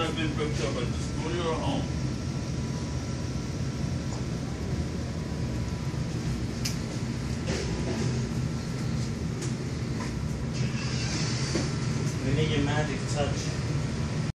not been booked up at the studio or home. We need your magic touch.